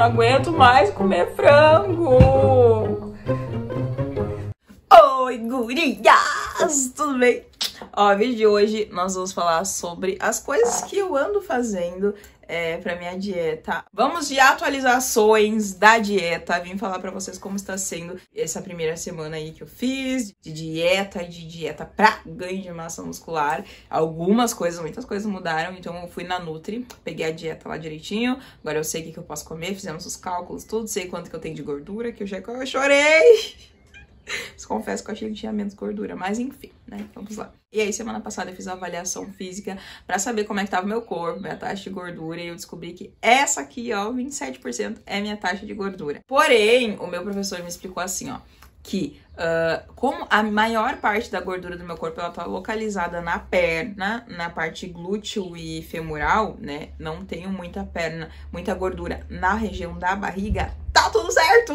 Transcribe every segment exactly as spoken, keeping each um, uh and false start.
não aguento mais comer frango. Oi, gurias! Tudo bem? Ó, no vídeo de hoje nós vamos falar sobre as coisas que eu ando fazendo é, pra minha dieta. Vamos de atualizações da dieta. Vim falar pra vocês como está sendo essa primeira semana aí que eu fiz de dieta, de dieta pra ganho de massa muscular. Algumas coisas, muitas coisas mudaram, então eu fui na Nutri, peguei a dieta lá direitinho. Agora eu sei o que, que eu posso comer, fizemos os cálculos, tudo, sei quanto que eu tenho de gordura, que eu já eu chorei. Confesso que eu achei que tinha menos gordura, mas enfim, né? Vamos lá. E aí, semana passada eu fiz uma avaliação física pra saber como é que tava o meu corpo, minha taxa de gordura, e eu descobri que essa aqui, ó, vinte e sete por cento é minha taxa de gordura. Porém, o meu professor me explicou assim, ó, que uh, como a maior parte da gordura do meu corpo ela tá localizada na perna, na parte glúteo e femoral, né? Não tenho muita perna, muita gordura na região da barriga, tá tudo certo!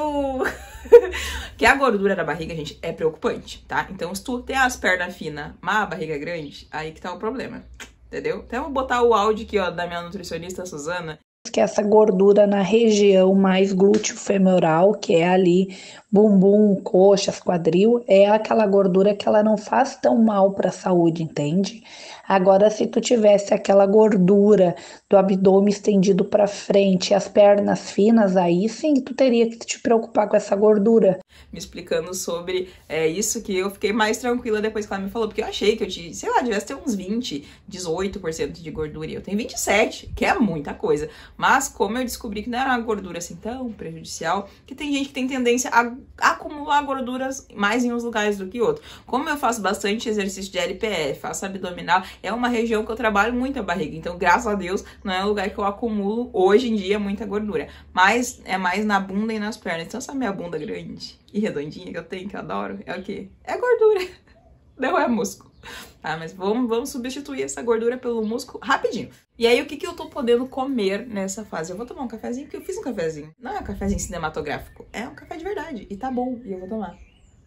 Que a gordura da barriga, gente, é preocupante, tá? Então, se tu tem as pernas finas, mas a barriga grande, aí que tá o problema, entendeu? Então, eu vou botar o áudio aqui, ó, da minha nutricionista, Suzana. Que essa gordura na região mais glúteo-femoral, que é ali bumbum, coxas, quadril, é aquela gordura que ela não faz tão mal para a saúde, entende? Agora, se tu tivesse aquela gordura do abdômen estendido para frente e as pernas finas, aí sim tu teria que te preocupar com essa gordura. Me explicando sobre é, isso, que eu fiquei mais tranquila depois que ela me falou, porque eu achei que eu tinha, sei lá, devesse ter uns vinte, dezoito por cento de gordura, e eu tenho vinte e sete, que é muita coisa. Mas como eu descobri que não era uma gordura assim tão prejudicial, que tem gente que tem tendência a acumular gorduras mais em uns lugares do que outros. Como eu faço bastante exercício de L P F, faço abdominal, é uma região que eu trabalho muito a barriga. Então, graças a Deus, não é um lugar que eu acumulo, hoje em dia, muita gordura. Mas é mais na bunda e nas pernas. Então, essa minha bunda grande e redondinha que eu tenho, que eu adoro, é o quê? É gordura. Não é músculo. Tá, mas vamos, vamos substituir essa gordura pelo músculo rapidinho. E aí, o que, que eu tô podendo comer nessa fase? Eu vou tomar um cafezinho, porque eu fiz um cafezinho. Não é um cafezinho cinematográfico, é um café de verdade. E tá bom, e eu vou tomar.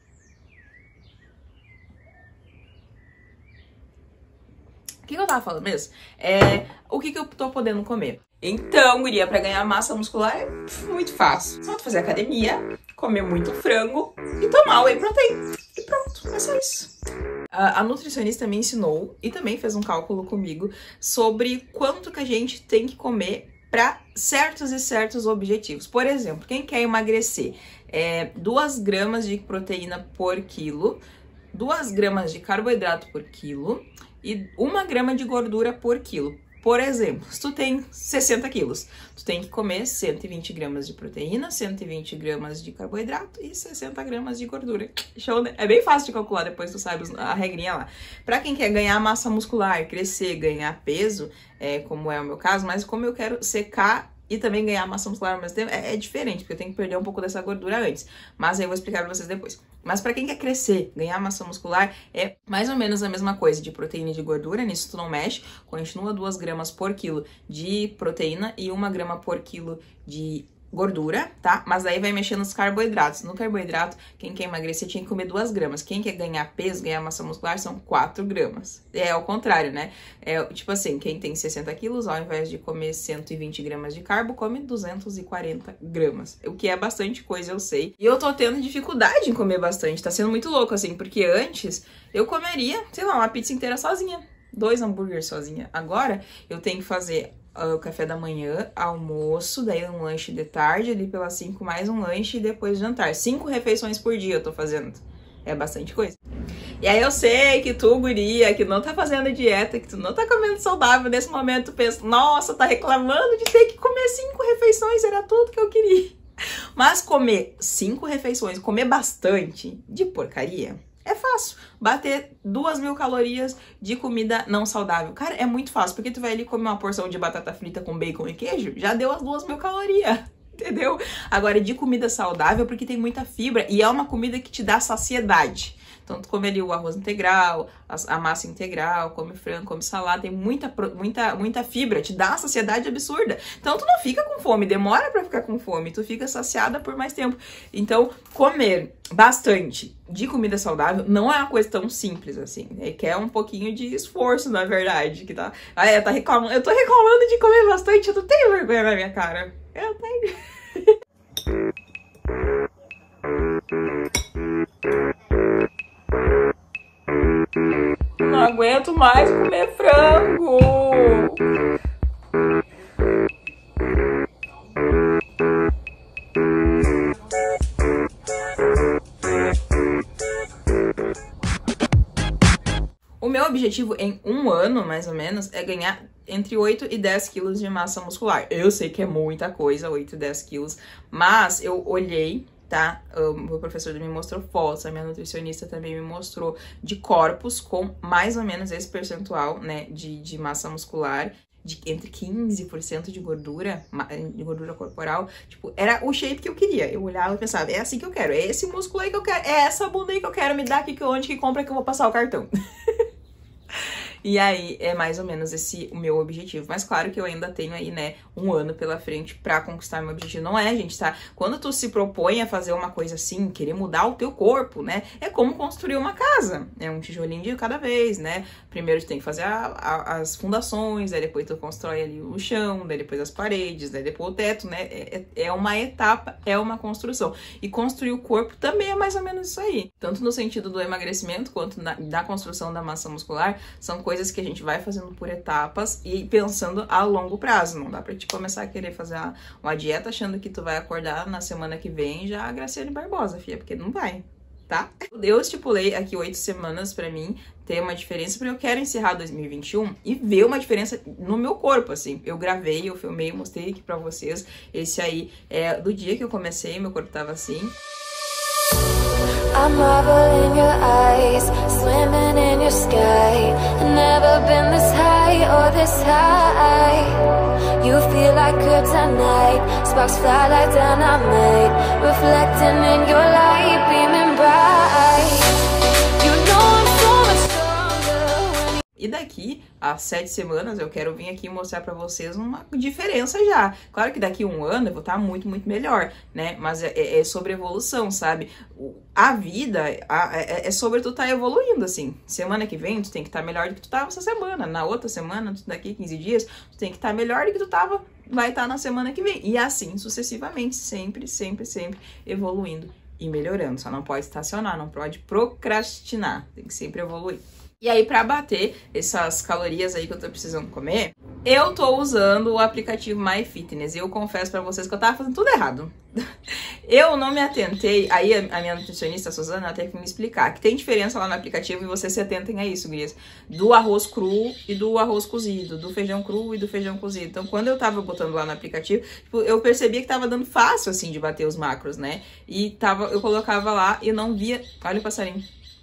O que, que eu tava falando mesmo? É o que, que eu tô podendo comer. Então, guria, pra ganhar massa muscular é muito fácil. Só tu fazer academia, comer muito frango e tomar whey protein. E pronto, é só isso. A nutricionista me ensinou e também fez um cálculo comigo sobre quanto que a gente tem que comer para certos e certos objetivos. Por exemplo, quem quer emagrecer, é duas gramas de proteína por quilo, duas gramas de carboidrato por quilo e uma grama de gordura por quilo. Por exemplo, se tu tem sessenta quilos, tu tem que comer cento e vinte gramas de proteína, cento e vinte gramas de carboidrato e sessenta gramas de gordura. Show, né? É bem fácil de calcular, depois tu sabe a regrinha lá. Pra quem quer ganhar massa muscular, crescer, ganhar peso, é, como é o meu caso, mas como eu quero secar e também ganhar massa muscular ao mesmo tempo, é, é diferente, porque eu tenho que perder um pouco dessa gordura antes. Mas aí eu vou explicar pra vocês depois. Mas pra quem quer crescer, ganhar massa muscular, é mais ou menos a mesma coisa de proteína e de gordura, nisso tu não mexe, continua duas gramas por quilo de proteína e uma grama por quilo de gordura, tá? Mas aí vai mexer nos carboidratos. No carboidrato, quem quer emagrecer tinha que comer duas gramas. Quem quer ganhar peso, ganhar massa muscular, são quatro gramas. É ao contrário, né? É tipo assim, quem tem sessenta quilos, ao invés de comer cento e vinte gramas de carbo, come duzentos e quarenta gramas. O que é bastante coisa, eu sei. E eu tô tendo dificuldade em comer bastante. Tá sendo muito louco, assim, porque antes eu comeria, sei lá, uma pizza inteira sozinha. Dois hambúrgueres sozinha. Agora eu tenho que fazer o café da manhã, almoço, daí um lanche de tarde, ali pelas cinco, mais um lanche e depois jantar. Cinco refeições por dia eu tô fazendo. É bastante coisa. E aí eu sei que tu, guria, que não tá fazendo dieta, que tu não tá comendo saudável, nesse momento tu pensa, nossa, tá reclamando de ter que comer cinco refeições, era tudo que eu queria. Mas comer cinco refeições, comer bastante de porcaria, é fácil. Bater duas mil calorias de comida não saudável. Cara, é muito fácil, porque tu vai ali comer uma porção de batata frita com bacon e queijo, já deu as duas mil calorias, entendeu? Agora, de comida saudável, porque tem muita fibra e é uma comida que te dá saciedade. Então, tu come ali o arroz integral, a massa integral, come frango, come salada, tem muita, muita, muita fibra, te dá uma saciedade absurda. Então, tu não fica com fome, demora pra ficar com fome, tu fica saciada por mais tempo. Então, comer bastante de comida saudável não é uma coisa tão simples assim, né? Quer um pouquinho de esforço, na verdade, que tá... Ah, é, tá reclamando, eu tô reclamando de comer bastante, eu não tenho vergonha na minha cara. Eu tenho... Não aguento mais comer frango. O meu objetivo em um ano, mais ou menos, é ganhar entre oito e dez quilos de massa muscular. Eu sei que é muita coisa, oito e dez quilos, mas eu olhei, tá? O meu professor me mostrou fotos, a minha nutricionista também me mostrou de corpos com mais ou menos esse percentual, né, de, de massa muscular, de entre quinze por cento de gordura, de gordura corporal. Tipo, era o shape que eu queria. Eu olhava e pensava, é assim que eu quero, é esse músculo aí que eu quero, é essa bunda aí que eu quero, me dá aqui que onde que compra que eu vou passar o cartão. E aí, é mais ou menos esse o meu objetivo. Mas claro que eu ainda tenho aí, né, um ano pela frente pra conquistar meu objetivo. Não é, gente, tá? Quando tu se propõe a fazer uma coisa assim, querer mudar o teu corpo, né, é como construir uma casa. É um tijolinho de cada vez, né? Primeiro tu tem que fazer a, a, as fundações, aí depois tu constrói ali o chão, daí depois as paredes, daí depois o teto, né? É, é uma etapa, é uma construção. E construir o corpo também é mais ou menos isso aí. Tanto no sentido do emagrecimento, quanto na, da construção da massa muscular, são coisas que a gente vai fazendo por etapas e pensando a longo prazo. Não dá pra te começar a querer fazer uma dieta achando que tu vai acordar na semana que vem já a Graciane Barbosa, filha, porque não vai, tá? Eu estipulei aqui oito semanas pra mim ter uma diferença, porque eu quero encerrar dois mil e vinte e um e ver uma diferença no meu corpo, assim. Eu gravei, eu filmei, mostrei aqui pra vocês. Esse aí é do dia que eu comecei, meu corpo tava assim. I marvel in your eyes, swimming in your sky. Never been this high or this high. You feel like kryptonite, sparks fly like dynamite, reflecting in your light, beaming bright. You know I'm so much stronger when... E daqui a sete semanas eu quero vir aqui mostrar pra vocês uma diferença já. Claro que daqui a um ano eu vou estar muito, muito melhor, né? Mas é, é sobre evolução, sabe? A vida a, é, é sobre tu estar evoluindo, assim. Semana que vem tu tem que estar melhor do que tu tava essa semana. Na outra semana, daqui a quinze dias, tu tem que estar melhor do que tu tava, vai estar na semana que vem. E assim sucessivamente, sempre, sempre, sempre evoluindo e melhorando. Só não pode estacionar, não pode procrastinar. Tem que sempre evoluir. E aí, pra bater essas calorias aí que eu tô precisando comer, eu tô usando o aplicativo MyFitness. E eu confesso pra vocês que eu tava fazendo tudo errado. Eu não me atentei, aí a minha nutricionista, a Suzana, ela teve que me explicar que tem diferença lá no aplicativo e vocês se atentem a isso, gurias. Do arroz cru e do arroz cozido, do feijão cru e do feijão cozido. Então, quando eu tava botando lá no aplicativo, tipo, eu percebia que tava dando fácil, assim, de bater os macros, né? E tava, eu colocava lá e não via... Olha o passarinho.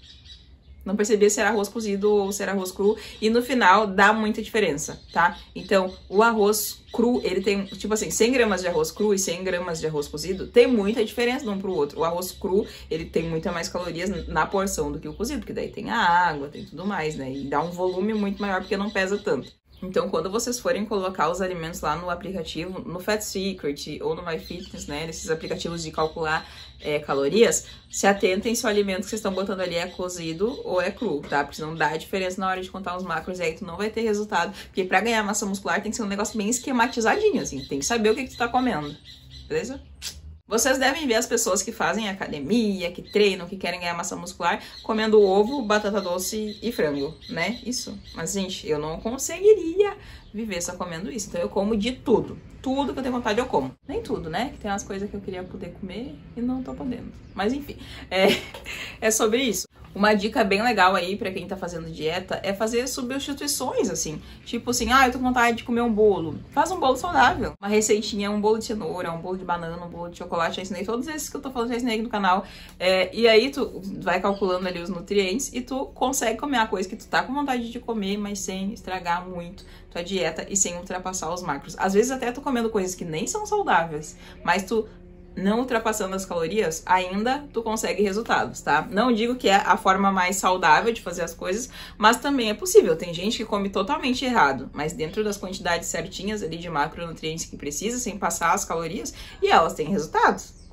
Não percebia se era arroz cozido ou se era arroz cru. E no final dá muita diferença, tá? Então, o arroz cru, ele tem, tipo assim, cem gramas de arroz cru e cem gramas de arroz cozido, tem muita diferença de um pro outro. O arroz cru, ele tem muita mais calorias na porção do que o cozido, porque daí tem a água, tem tudo mais, né? E dá um volume muito maior porque não pesa tanto. Então, quando vocês forem colocar os alimentos lá no aplicativo, no Fat Secret ou no MyFitness, né, nesses aplicativos de calcular é, calorias, se atentem se o alimento que vocês estão botando ali é cozido ou é cru, tá? Porque senão dá diferença na hora de contar os macros e aí tu não vai ter resultado. Porque pra ganhar massa muscular tem que ser um negócio bem esquematizadinho, assim, tem que saber o que, que tu tá comendo, beleza? Vocês devem ver as pessoas que fazem academia, que treinam, que querem ganhar massa muscular, comendo ovo, batata doce e frango, né? Isso. Mas, gente, eu não conseguiria viver só comendo isso. Então, eu como de tudo. Tudo que eu tenho vontade, eu como. Nem tudo, né? Que tem umas coisas que eu queria poder comer e não tô podendo. Mas, enfim, é, é sobre isso. Uma dica bem legal aí pra quem tá fazendo dieta é fazer substituições, assim. Tipo assim, ah, eu tô com vontade de comer um bolo. Faz um bolo saudável. Uma receitinha, um bolo de cenoura, um bolo de banana, um bolo de chocolate. Já ensinei todos esses que eu tô falando, já ensinei aqui no canal. É, e aí tu vai calculando ali os nutrientes e tu consegue comer a coisa que tu tá com vontade de comer, mas sem estragar muito tua dieta e sem ultrapassar os macros. Às vezes até tu comendo coisas que nem são saudáveis, mas tu... não ultrapassando as calorias, ainda tu consegue resultados, tá? Não digo que é a forma mais saudável de fazer as coisas, mas também é possível. Tem gente que come totalmente errado, mas dentro das quantidades certinhas ali de macronutrientes que precisa, sem passar as calorias, e elas têm resultados.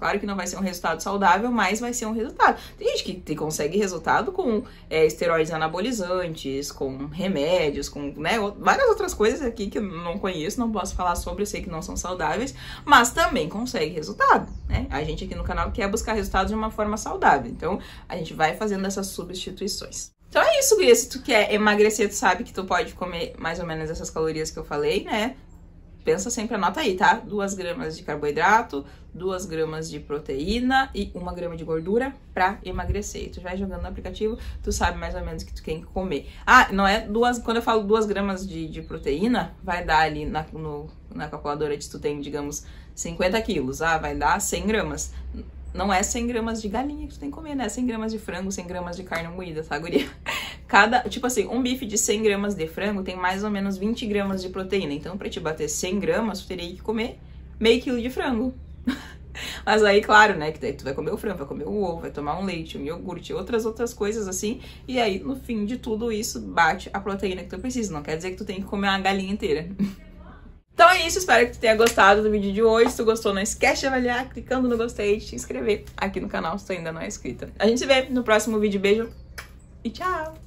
Claro que não vai ser um resultado saudável, mas vai ser um resultado. Tem gente que te consegue resultado com é, esteroides anabolizantes, com remédios, com né, várias outras coisas aqui que eu não conheço, não posso falar sobre, eu sei que não são saudáveis, mas também consegue resultado, né? A gente aqui no canal quer buscar resultados de uma forma saudável, então a gente vai fazendo essas substituições. Então é isso, guria. Se tu quer emagrecer, tu sabe que tu pode comer mais ou menos essas calorias que eu falei, né? Pensa sempre, anota aí, tá? duas gramas de carboidrato, duas gramas de proteína e uma grama de gordura pra emagrecer. E tu vai jogando no aplicativo, tu sabe mais ou menos o que tu tem que comer. Ah, não é duas... Quando eu falo duas gramas de, de proteína, vai dar ali na, no, na calculadora de tu tem, digamos, cinquenta quilos. Ah, vai dar cem gramas. Não é cem gramas de galinha que tu tem que comer, né? cem gramas de frango, cem gramas de carne moída, tá, guria? Cada, tipo assim, um bife de cem gramas de frango tem mais ou menos vinte gramas de proteína. Então, pra te bater cem gramas, tu teria que comer meio quilo de frango. Mas aí, claro, né, que daí tu vai comer o frango, vai comer o ovo, vai tomar um leite, um iogurte, outras outras coisas assim. E aí, no fim de tudo isso, bate a proteína que tu precisa. Não quer dizer que tu tem que comer uma galinha inteira. Então é isso, espero que tu tenha gostado do vídeo de hoje. Se tu gostou, não esquece de avaliar clicando no gostei e de te inscrever aqui no canal se tu ainda não é inscrita. A gente se vê no próximo vídeo. Beijo e tchau!